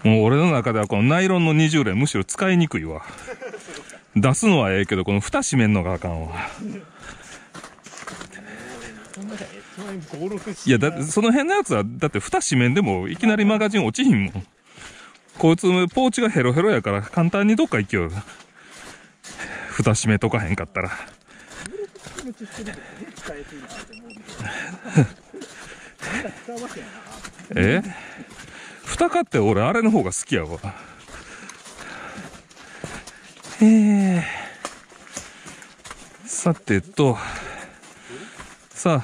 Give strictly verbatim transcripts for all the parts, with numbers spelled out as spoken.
もう俺の中ではこのナイロンのにじゅう連むしろ使いにくいわ。出すのはええけど、この蓋閉めんのがあかんわ。いや、だってその辺のやつは、だって蓋閉めんでもいきなりマガジン落ちひんもん。こいつポーチがヘロヘロやから簡単にどっか行きよる。蓋閉めとかへんかったら。え蓋買って俺あれの方が好きやわ。えー、さてと、さあ、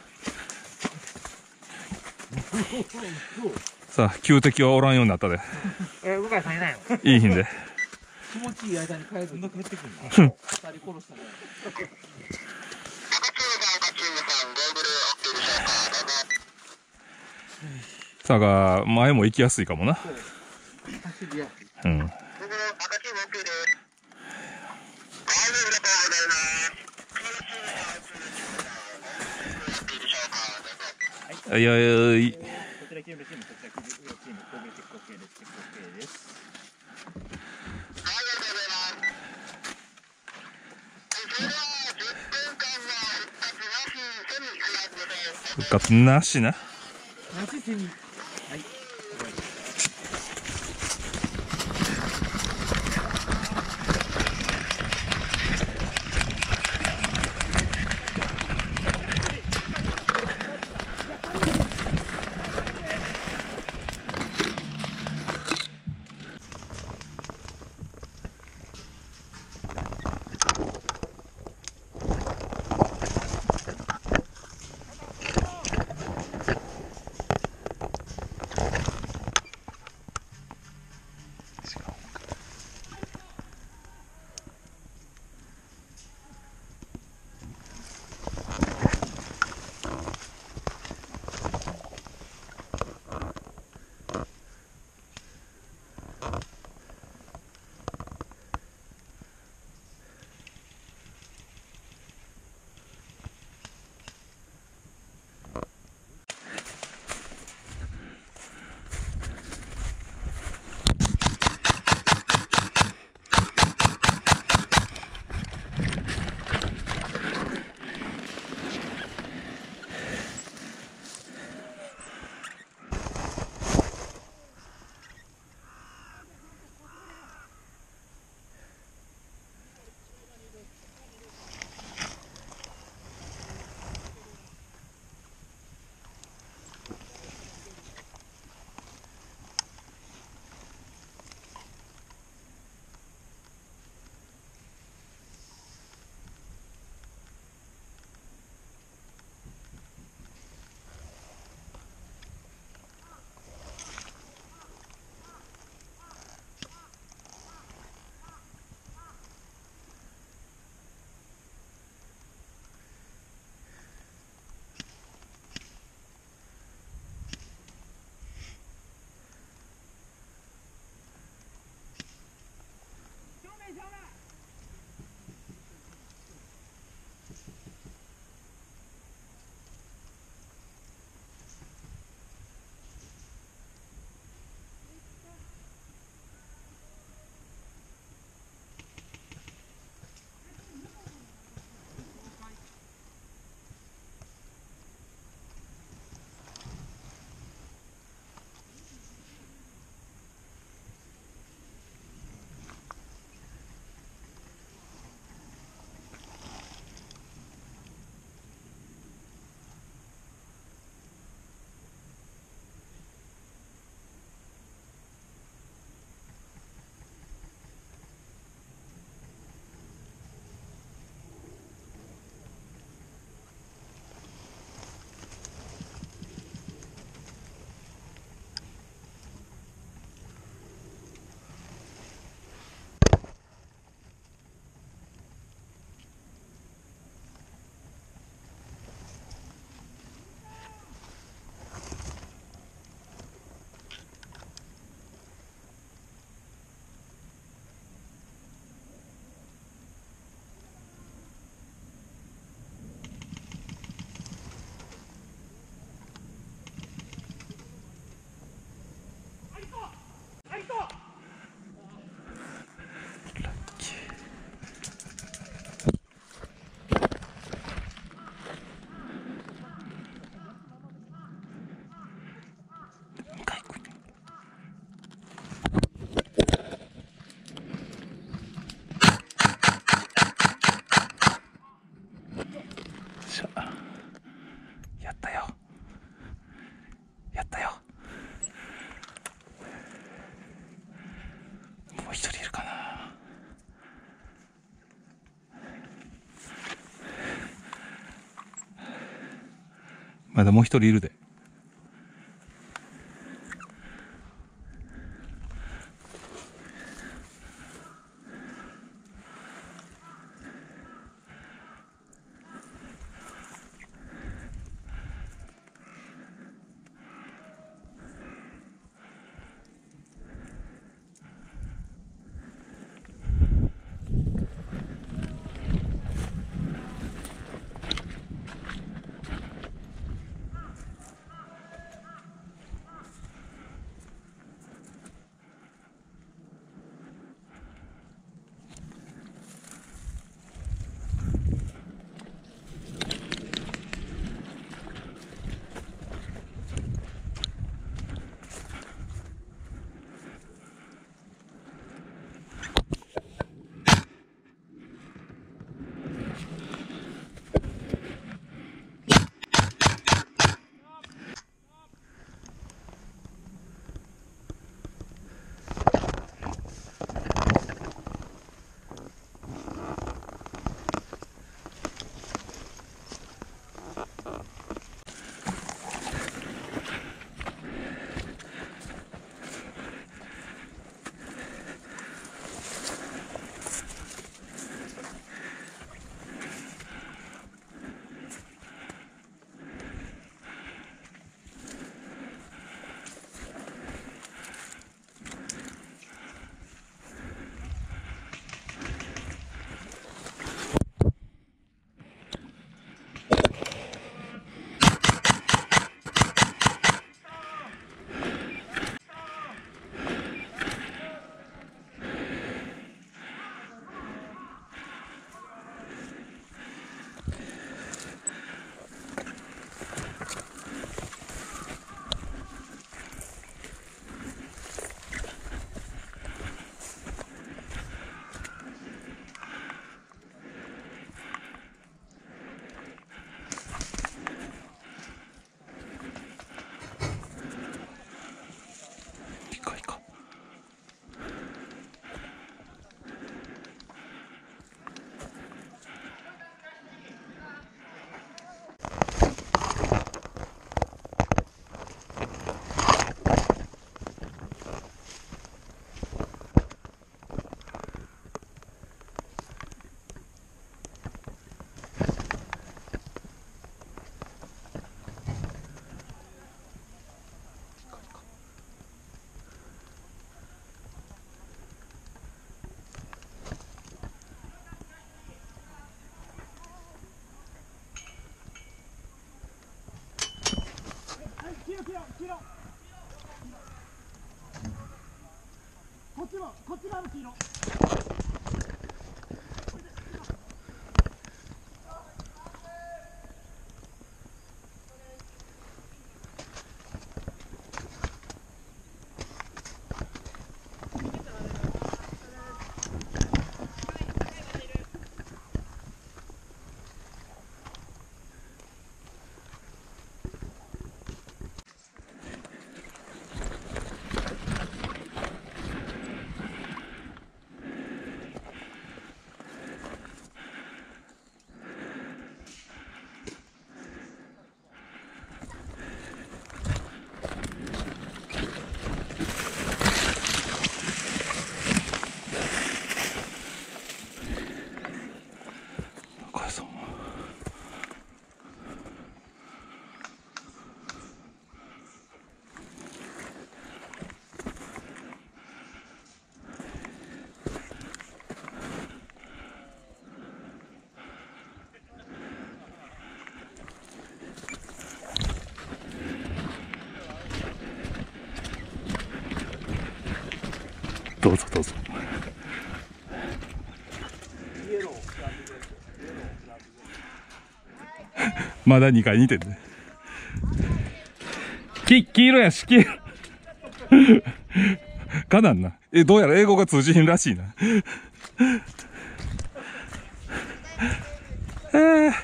さあ、旧敵はおらんようになったで。 え、向井さんいないの？ いい日で。 気持ちいい間に帰るの帰ってくるの。二人殺したね。 さあ、前も行きやすいかもな。 走りやすい。 うん。いやいやいや。 こちらキューブチーム、こちらキューブチーム、攻撃チェック OK です。チェック OK です。 復活なしな。 なしセミ。はい。 まだもう一人いるで。 こっちもこっち側も黄色。 どうぞどうぞ。まだにかいにてんね。き、黄色やし、黄色。かなんな。え、どうやら英語が通じひんらしいな。えー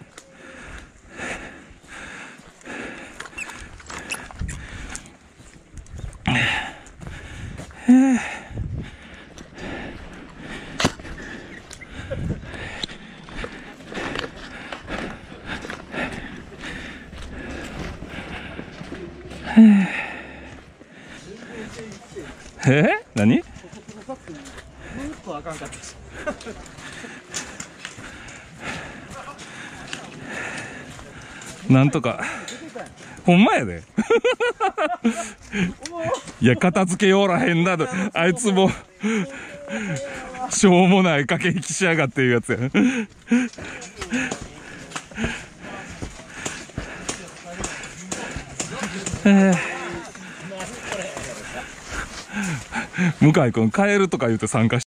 えーえ何？なんとかほんまやでいや片付けようらへんなと、あいつもしょうもない駆け引きしやがっていうやつやえー向井君帰るとか言って参加して